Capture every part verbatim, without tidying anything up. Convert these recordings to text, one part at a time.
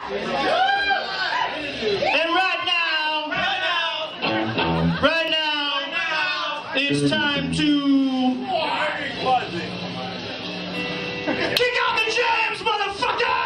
And right now, right now, right now, it's time to kick out the jams, motherfucker!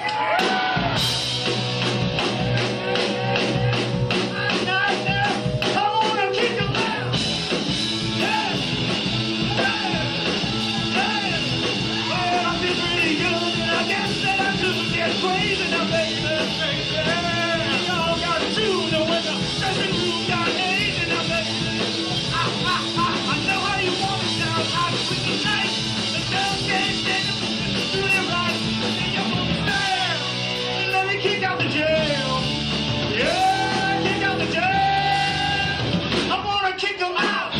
Crazy now, baby, crazy. Y'all got a tune when the dressing room got hazy now, baby. I, I, I, I know how you want it now. I swing the night, the girls can't stand it, do it right. And you're gonna stand. Let me kick out the jam. Yeah, kick out the jam. I wanna kick them out.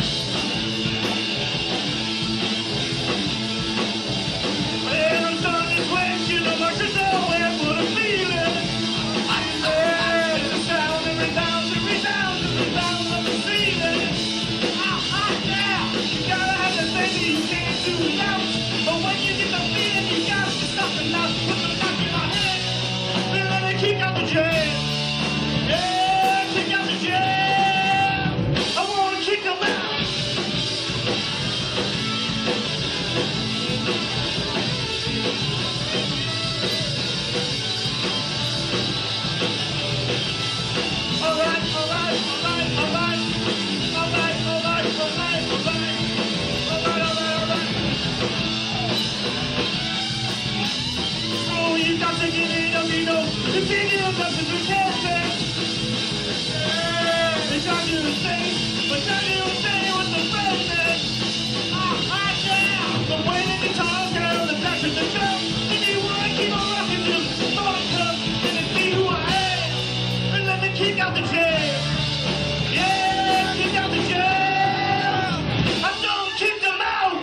Well, I'm starting to question the mercy zone. But when you get the feeling, you gotta stop and not put the knock in my head. Then let me kick out the jam. Yeah, kick out the jam. I wanna kick them out. Alright, alright, alright, alright. Alright, alright, alright, alright. Alright, alright, alright. Oh, you got to get it up, you know. The big deal doesn't do anything. They try to do the same, but try to do the same with the president. Ah, ah, yeah. The way that the guitar girl, the back of the drum, and you wanna keep on rocking till the morning comes, and it's me who I am. And let me kick out the jam. Yeah, kick out the jam. I don't kick them out.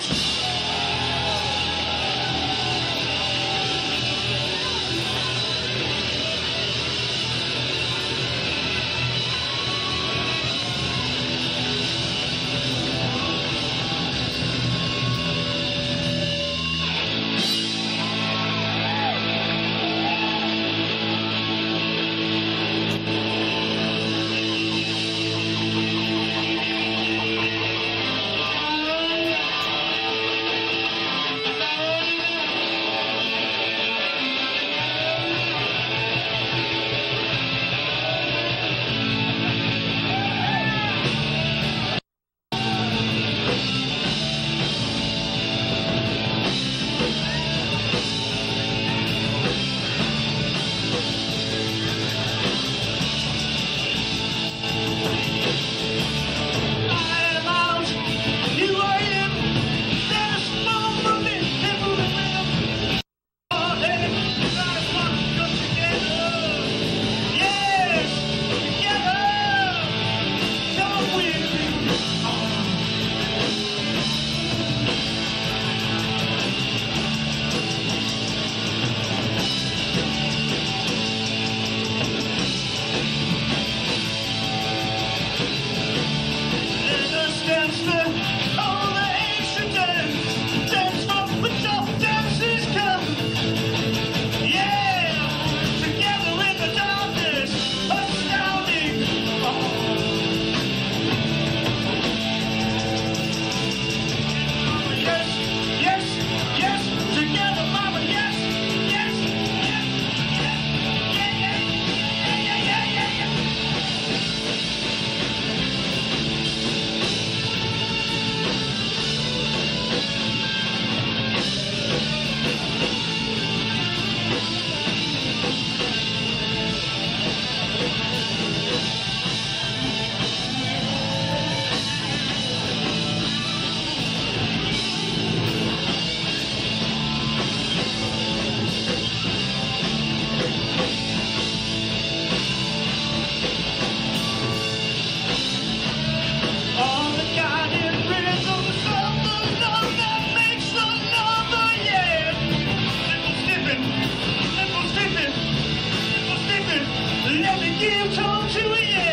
Let me give tone to it.